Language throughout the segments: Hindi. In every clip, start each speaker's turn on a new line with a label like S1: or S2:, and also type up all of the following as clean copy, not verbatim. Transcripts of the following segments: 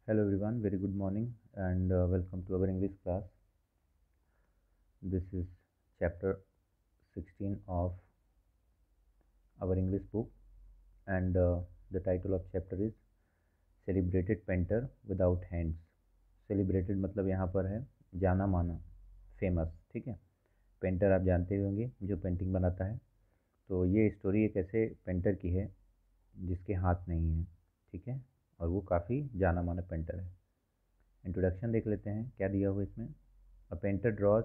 S1: Hello everyone, very good morning and welcome to our English class. This is chapter 16 of our English book and the title of chapter is Celebrated Painter Without Hands. Celebrated मतलब यहाँ पर है जाना माना, फेमस, ठीक है। पेंटर आप जानते ही होंगे जो पेंटिंग बनाता है। तो ये स्टोरी एक ऐसे पेंटर की है जिसके हाथ नहीं है, ठीक है, और वो काफ़ी जाना माना पेंटर है। इंट्रोडक्शन देख लेते हैं क्या दिया हुआ इसमें। A painter draws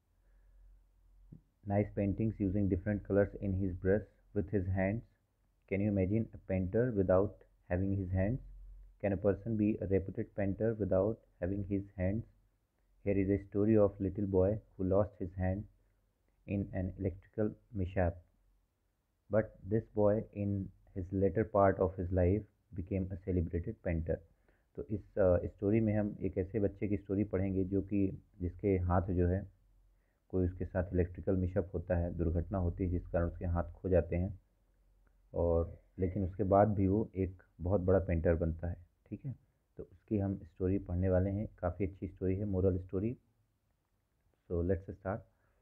S1: nice paintings using different colors in his brush with his hands. Can you imagine a painter without having his hands? Can a person be a reputed painter without having his hands? Here is a story of little boy who lost his hand in an electrical mishap. But this boy in his later part of his life became a celebrated painter. तो इस स्टोरी में हम एक ऐसे बच्चे की स्टोरी पढ़ेंगे जो कि जिसके हाथ जो है कोई उसके साथ इलेक्ट्रिकल मिशअप होता है, दुर्घटना होती है जिस कारण उसके हाथ खो जाते हैं और लेकिन उसके बाद भी वो एक बहुत बड़ा पेंटर बनता है, ठीक है। तो उसकी हम स्टोरी पढ़ने वाले हैं, काफ़ी अच्छी स्टोरी है, moral story. So let's start.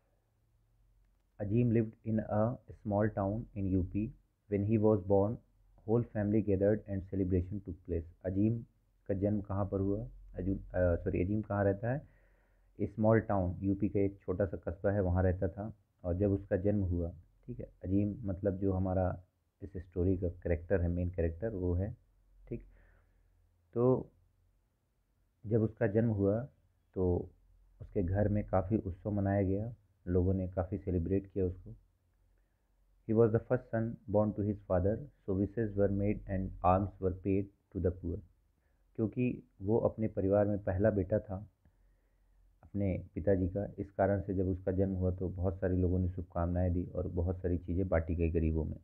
S1: Ajim lived in a small town in UP. When he was born, whole family gathered and celebration took place. Ajim का जन्म कहाँ पर हुआ? अजीम कहाँ रहता है? स्मॉल टाउन, यूपी का एक छोटा सा कस्बा है, वहाँ रहता था। और जब उसका जन्म हुआ, ठीक है, अजीम मतलब जो हमारा इस स्टोरी का करेक्टर है, मेन करेक्टर वो है, ठीक। तो जब उसका जन्म हुआ तो उसके घर में काफ़ी उत्सव मनाया गया, लोगों ने काफ़ी सेलिब्रेट किया उसको। He was the first son born to his father, so wishes were made and alms were paid to the poor। क्योंकि वो अपने परिवार में पहला बेटा था अपने पिताजी का, इस कारण से जब उसका जन्म हुआ तो बहुत सारे लोगों ने शुभकामनाएं दी और बहुत सारी चीज़ें बांटी गई गरीबों में।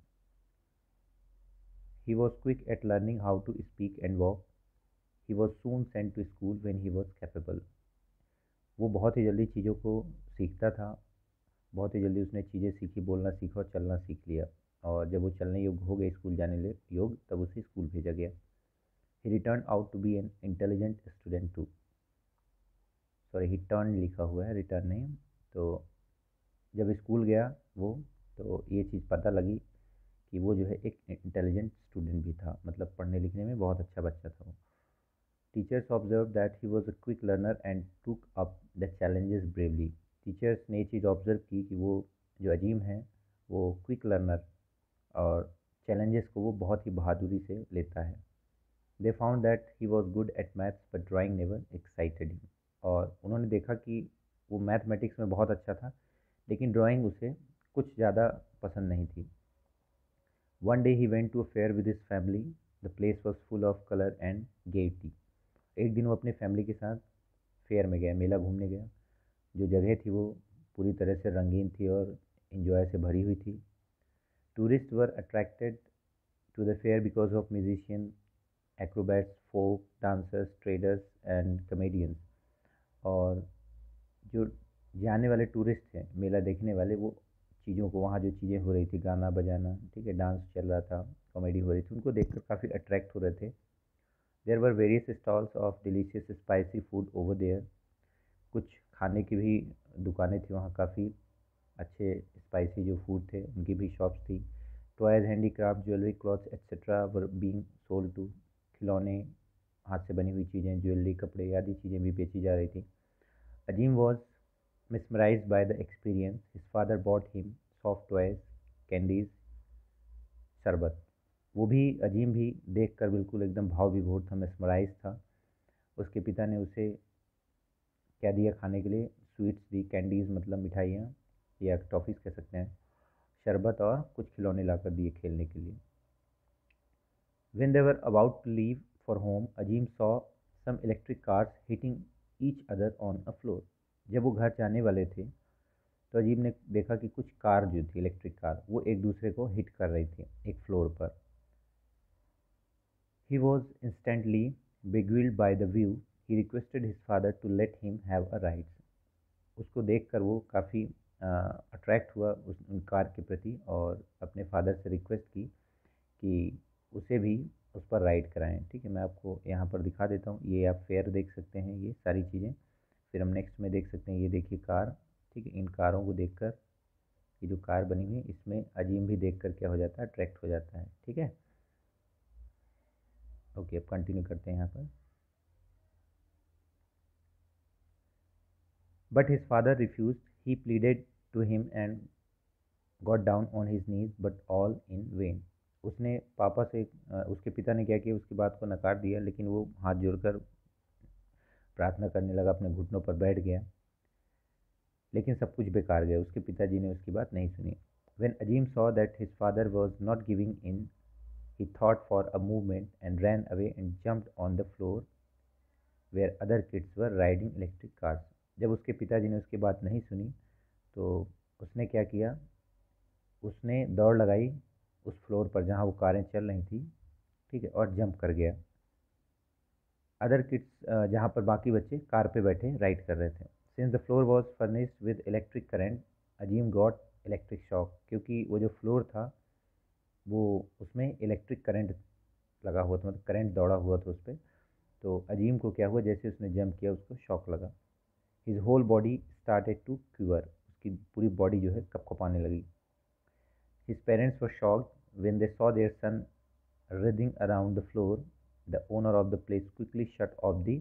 S1: He was quick at learning how to speak and walk. He was soon sent to school when he was capable. वो बहुत ही जल्दी चीज़ों को सीखता था, बहुत ही जल्दी उसने चीज़ें सीखी, बोलना सीखा और चलना सीख लिया। और जब वो चलने योग्य हो गए, स्कूल जाने योग्य, तब उसे स्कूल भेजा गया। He return out to be an intelligent student too. Sorry, he turn लिखा हुआ है, रिटर्न नहीं। तो जब स्कूल गया वो, तो ये चीज़ पता लगी कि वो जो है एक इंटेलिजेंट स्टूडेंट भी था, मतलब पढ़ने लिखने में बहुत अच्छा बच्चा था वो। Teachers observe that he was a quick learner and took up the challenges bravely. Teachers ने ये चीज़ ऑब्जर्व की कि वो जो अजीम है वो क्विक लर्नर और चैलेंजेस को वो बहुत ही बहादुरी से लेता है। They found that he was good at maths but drawing never excited him. और उन्होंने देखा कि वो मैथमेटिक्स में बहुत अच्छा था लेकिन ड्राइंग उसे कुछ ज़्यादा पसंद नहीं थी। One day he went to a fair with his family. The place was full of colour and gaiety. एक दिन वो अपने फैमिली के साथ फेयर में गया, मेला घूमने गया। जो जगह थी वो पूरी तरह से रंगीन थी और इंजॉय से भरी हुई थी। Tourist were attracted to the fair because of musician, acrobats, folk dancers, traders and comedians. और जो जाने वाले टूरिस्ट थे, मेला देखने वाले, वो चीज़ों को, वहाँ जो चीज़ें हो रही थी, गाना बजाना, ठीक है, डांस चल रहा था, कॉमेडी हो रही थी, उनको देखकर काफ़ी अट्रैक्ट हो रहे थे। There were various stalls of delicious spicy food over there. कुछ खाने की भी दुकानें थी वहाँ, काफ़ी अच्छे स्पाइसी जो फूड थे उनकी भी शॉप्स थी। Toys, handicraft, jewellery, clothes etcetera were being sold too. खिलौने, हाथ से बनी हुई चीज़ें, ज्वेलरी, कपड़े आदि चीज़ें भी बेची जा रही थी। Azim was mesmerized by the experience. His father bought him soft toys, candies, शरबत। वो भी, अजीम भी देख कर बिल्कुल एकदम भाव विभोर था, mesmerized था। उसके पिता ने उसे क्या दिया खाने के लिए? स्वीट्स दी, कैंडीज़ मतलब मिठाइयाँ या टॉफ़ीज़ कह सकते हैं, शरबत और कुछ खिलौने लाकर दिए खेलने के लिए। When they were about to leave for home, Ajim saw some electric cars hitting each other on a floor। जब वो घर जाने वाले थे तो अजीब ने देखा कि कुछ कार जो थी, इलेक्ट्रिक कार, वो एक दूसरे को हिट कर रही थी एक फ्लोर पर। He was instantly beguiled by the view। he requested his father to let him have a ride। उसको देखकर वो काफ़ी अट्रैक्ट हुआ उन कार के प्रति और अपने फादर से रिक्वेस्ट की कि उसे भी उस पर राइड कराएं। ठीक है, मैं आपको यहाँ पर दिखा देता हूँ, ये आप फेयर देख सकते हैं, ये सारी चीज़ें। फिर हम नेक्स्ट में देख सकते हैं, ये देखिए कार। ठीक है, इन कारों को देखकर, ये जो कार बनी हुई है इसमें अजीम भी देखकर क्या हो जाता है, अट्रैक्ट हो जाता है। ठीक है, ओके, अब कंटिन्यू करते हैं यहाँ पर। But his father refuse, he pleaded to him and got down on his knees but all in vain. उसने पापा से उसके पिता ने क्या किया, उसकी बात को नकार दिया, लेकिन वो हाथ जोड़कर प्रार्थना करने लगा, अपने घुटनों पर बैठ गया, लेकिन सब कुछ बेकार गया, उसके पिताजी ने उसकी बात नहीं सुनी। When Ajim saw that his father was not giving in, he thought for a moment and ran away and jumped on the floor where other kids were riding electric cars. जब उसके पिताजी ने उसकी बात नहीं सुनी तो उसने क्या किया, उसने दौड़ लगाई उस फ्लोर पर जहाँ वो कारें चल रही थी। ठीक है, और जंप कर गया। अदर किड्स, जहाँ पर बाकी बच्चे कार पे बैठे राइड कर रहे थे। Since the floor was furnished with electric current, Azim got electric shock, क्योंकि वो जो फ्लोर था वो उसमें इलेक्ट्रिक करंट लगा हुआ था, मतलब करंट दौड़ा हुआ था उस पर। तो अजीम को क्या हुआ, जैसे उसने जंप किया उसको शॉक लगा। His whole body started to quiver, उसकी पूरी बॉडी जो है कपकपाने लगी। His parents were shocked when they saw their son writhing around the floor. The owner of the place quickly shut off the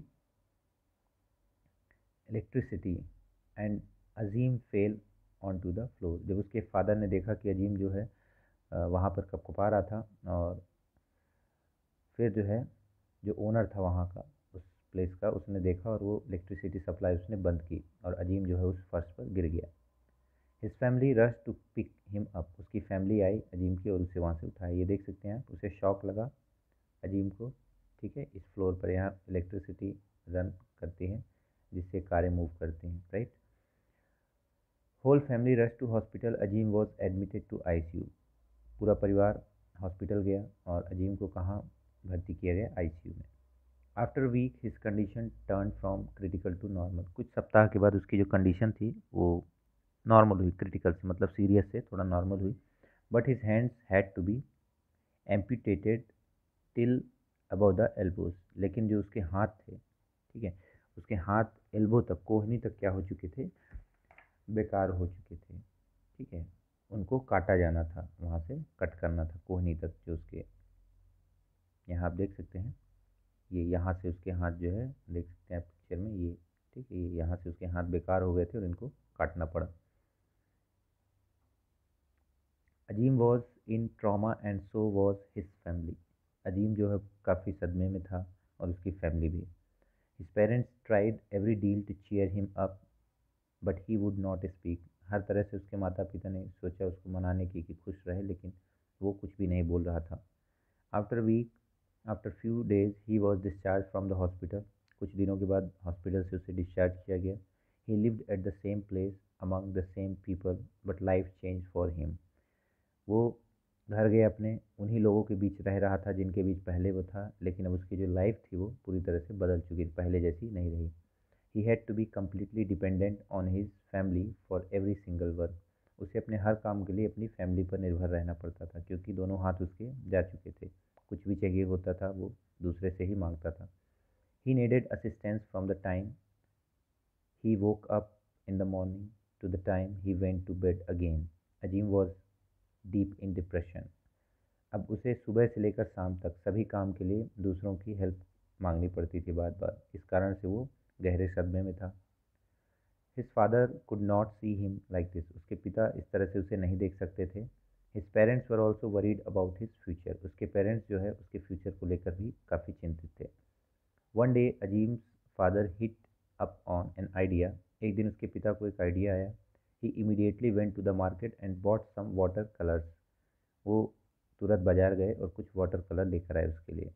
S1: electricity and Azim fell onto the floor. जब उसके फादर ने देखा कि अजीम जो है वहाँ पर कपकपा रहा था, और फिर जो है जो ओनर था वहाँ का, उस प्लेस का, उसने देखा और वो इलेक्ट्रिसिटी सप्लाई उसने बंद की और अजीम जो है उस फर्श पर गिर गया। His family rush to pick him up, उसकी फैमिली आई अजीम की और उसे वहाँ से उठाया। ये देख सकते हैं आप, उसे शॉक लगा अजीम को। ठीक है, इस फ्लोर पर यहाँ इलेक्ट्रिसिटी रन करती है जिससे कारें मूव करती हैं, right. Whole family rush to hospital, Azim was admitted to ICU. पूरा परिवार हॉस्पिटल गया और अजीम को कहाँ भर्ती किया गया, आईसीयू में। After week his condition turn from critical to normal, कुछ सप्ताह के बाद उसकी जो कंडीशन थी वो नॉर्मल हुई, क्रिटिकल से मतलब सीरियस से थोड़ा नॉर्मल हुई। But his hands had to be amputated till above the elbows, लेकिन जो उसके हाथ थे, ठीक है, उसके हाथ एल्बो तक, कोहनी तक क्या हो चुके थे, बेकार हो चुके थे। ठीक है, उनको काटा जाना था, वहाँ से कट करना था कोहनी तक, जो उसके यहाँ आप देख सकते हैं, ये यहाँ से उसके हाथ जो है देख सकते हैं आप पिक्चर में, ये ठीक है, ये यहाँ से उसके हाथ बेकार हो गए थे और इनको काटना पड़ा। Azim was in trauma and so was his family, Azim जो है काफ़ी सदमे में था और उसकी फैमिली भी। His parents tried every deal to cheer him up but he would not speak, हर तरह से उसके माता पिता ने सोचा उसको मनाने की कि खुश रहे, लेकिन वो कुछ भी नहीं बोल रहा था। After week after few days he was discharge from the hospital, कुछ दिनों के बाद हॉस्पिटल से उसे डिस्चार्ज किया गया। He lived at the same place among the same people but life change for him, वो घर गए अपने, उन्हीं लोगों के बीच रह रहा था जिनके बीच पहले वो था, लेकिन अब उसकी जो लाइफ थी वो पूरी तरह से बदल चुकी थी, पहले जैसी नहीं रही। He had to be completely dependent on his family for every single work, उसे अपने हर काम के लिए अपनी फैमिली पर निर्भर रहना पड़ता था, क्योंकि दोनों हाथ उसके जा चुके थे, कुछ भी चाहिए होता था वो दूसरे से ही मांगता था। He needed assistance from the time he woke up in the morning to the time he went to bed again. Ajim was deep in depression. अब उसे सुबह से लेकर शाम तक सभी काम के लिए दूसरों की हेल्प मांगनी पड़ती थी बार बार, इस कारण से वो गहरे सदमे में था। His father could not see him like this, उसके पिता इस तरह से उसे नहीं देख सकते थे। His parents were also worried about his future, उसके पेरेंट्स जो है उसके फ्यूचर को लेकर भी काफ़ी चिंतित थे। One day Azim's father hit up on an idea, एक दिन उसके पिता को एक आइडिया आया। He immediately went to the market and bought some water colours, वो तुरंत बाजार गए और कुछ वाटर कलर लेकर आए उसके लिए।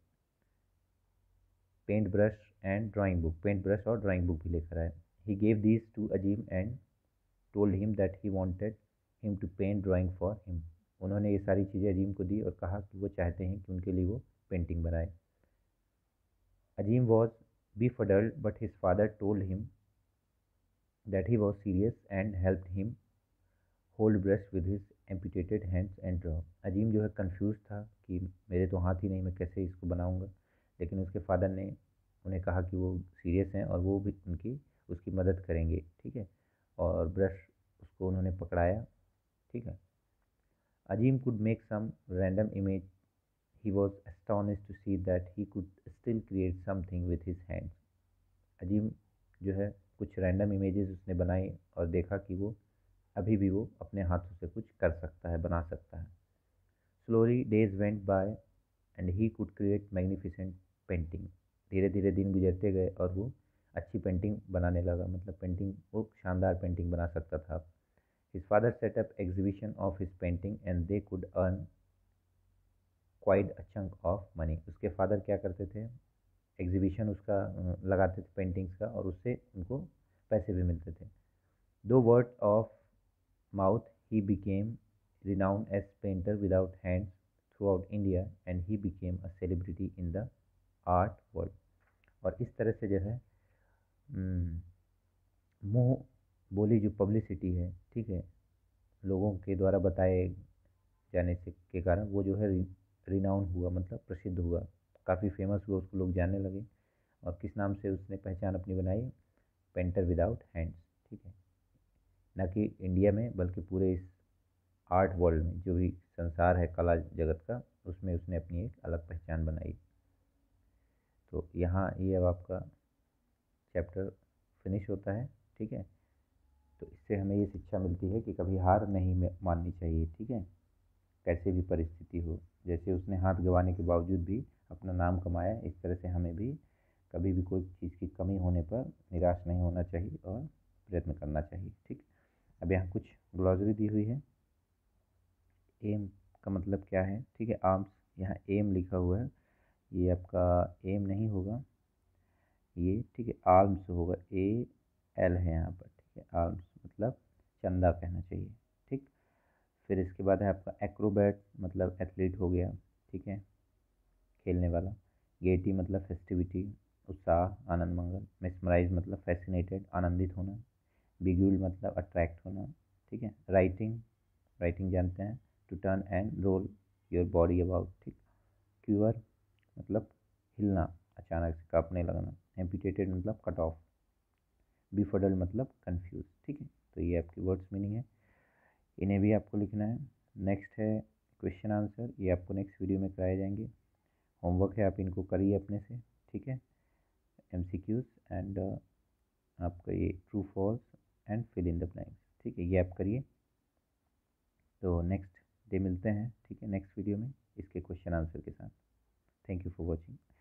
S1: Paint brush and drawing book, paint brush और ड्राइंग बुक भी लेकर आए। He gave these to Azim and told him that he wanted him to paint drawing for him, उन्होंने ये सारी चीज़ें अजीम को दी और कहा कि वो चाहते हैं कि उनके लिए वो पेंटिंग बनाए। Azim was befuddled, but his father told him that he was serious and helped him hold brush with his amputated hands and draw. Azim जो है कंफ्यूज था कि मेरे तो हाथ ही नहीं, मैं कैसे इसको बनाऊंगा, लेकिन उसके फादर ने उन्हें कहा कि वो सीरियस हैं और वो भी उसकी मदद करेंगे, ठीक है। और ब्रश उसको उन्होंने पकड़ाया, ठीक है। Azim could make some random image. He was astonished to see that he could still create something with his hands. Azim जो है कुछ रैंडम इमेजेस उसने बनाई और देखा कि वो अभी भी वो अपने हाथों से कुछ कर सकता है, बना सकता है। Slowly days went by and he could create magnificent painting. धीरे धीरे दिन गुजरते गए और वो अच्छी पेंटिंग बनाने लगा, मतलब पेंटिंग, वो शानदार पेंटिंग बना सकता था। His father set up exhibition of his painting and they could earn quite a chunk of money. उसके फादर क्या करते थे, एग्जीबिशन उसका लगाते थे पेंटिंग्स का, और उससे उनको पैसे भी मिलते थे। दो word of mouth, he became renowned as painter without hands throughout India and he became a celebrity in the art world। और इस तरह से जो है मुंह बोली जो पब्लिसिटी है, ठीक है, लोगों के द्वारा बताए जाने से के कारण वो जो है रिनाउंड हुआ, मतलब प्रसिद्ध हुआ, काफ़ी फेमस हुआ, उसको लोग जानने लगे। और किस नाम से उसने पहचान अपनी बनाई, पेंटर विदाउट हैंड्स, ठीक है। न कि इंडिया में बल्कि पूरे इस आर्ट वर्ल्ड में, जो भी संसार है कला जगत का, उसमें उसने अपनी एक अलग पहचान बनाई। तो यहाँ ये अब आपका चैप्टर फिनिश होता है, ठीक है। तो इससे हमें ये शिक्षा मिलती है कि कभी हार नहीं माननी चाहिए, ठीक है, कैसे भी परिस्थिति हो। जैसे उसने हाथ गंवाने के बावजूद भी अपना नाम कमाया, इस तरह से हमें भी कभी भी कोई चीज़ की कमी होने पर निराश नहीं होना चाहिए और प्रयत्न करना चाहिए, ठीक। अब यहाँ कुछ ग्लॉसरी दी हुई है। एम का मतलब क्या है, ठीक है, आर्म्स, यहाँ एम लिखा हुआ है, ये आपका एम नहीं होगा ये, ठीक है, आर्म्स होगा, ए एल है यहाँ पर, ठीक है। आर्म्स मतलब चंदा कहना चाहिए, ठीक। फिर इसके बाद है आपका एक्रोबैट, मतलब एथलीट हो गया, ठीक है, खेलने वाला। गेटी मतलब फेस्टिविटी, उत्साह, आनंद, मंगल। मेस्मराइज मतलब फैसिनेटेड, आनंदित होना। बिग्यूल मतलब अट्रैक्ट होना, ठीक है। राइटिंग, राइटिंग जानते हैं, to turn and roll your body about, ठीक। क्यूअर मतलब हिलना, अचानक से कांपने लगना। एम्पूटेटेड मतलब कट ऑफ। बीफडल मतलब कंफ्यूज, ठीक है। तो ये आपकी वर्ड्स मीनिंग है, इन्हें भी आपको लिखना है। नेक्स्ट है क्वेश्चन आंसर, ये आपको नेक्स्ट वीडियो में कराए जाएंगे। होमवर्क है, आप इनको करिए अपने से, ठीक है। एमसीक्यूज एंड आपका ये true false and fill in the blanks, ठीक है, ये आप करिए। तो नेक्स्ट डे मिलते हैं, ठीक है, नेक्स्ट वीडियो में इसके क्वेश्चन आंसर के साथ। Thank you for watching.